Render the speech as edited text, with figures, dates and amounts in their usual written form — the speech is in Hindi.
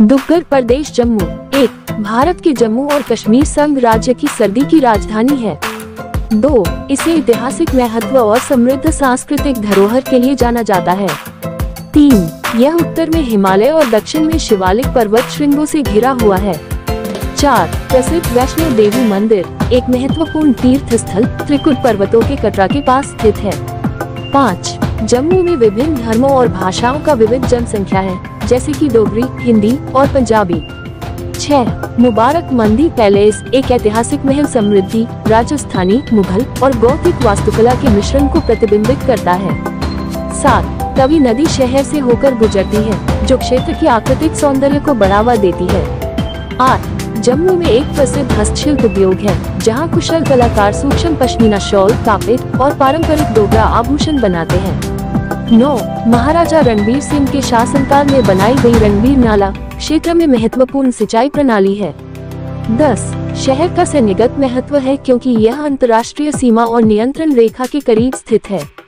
दुग्गल प्रदेश जम्मू एक भारत के जम्मू और कश्मीर संघ राज्य की सर्दी की राजधानी है। 2 इसे ऐतिहासिक महत्व और समृद्ध सांस्कृतिक धरोहर के लिए जाना जाता है। 3 यह उत्तर में हिमालय और दक्षिण में शिवालिक पर्वत श्रृंगों से घिरा हुआ है। 4 प्रसिद्ध वैष्णो देवी मंदिर एक महत्वपूर्ण तीर्थ स्थल त्रिकुट पर्वतों के कटरा के पास स्थित है। 5 जम्मू में विभिन्न धर्मों और भाषाओं का विविध जनसंख्या है, जैसे कि डोगरी, हिंदी और पंजाबी। 6 मुबारक मंदी पैलेस एक ऐतिहासिक महल समृद्धि राजस्थानी, मुगल और गौथिक वास्तुकला के मिश्रण को प्रतिबिंबित करता है। 7 तवी नदी शहर से होकर गुजरती है, जो क्षेत्र की आकृतिक सौंदर्य को बढ़ावा देती है। 8 जम्मू में एक प्रसिद्ध हस्तशिल्प उद्योग है, जहां कुशल कलाकार सूक्ष्म पश्मीना शॉल, कापे और पारंपरिक डोगरा आभूषण बनाते हैं। 9 महाराजा रणबीर सिंह के शासनकाल में बनाई गई रणबीर नाला क्षेत्र में महत्वपूर्ण सिंचाई प्रणाली है। 10 शहर का सैन्यगत महत्व है, क्योंकि यह अंतर्राष्ट्रीय सीमा और नियंत्रण रेखा के करीब स्थित है।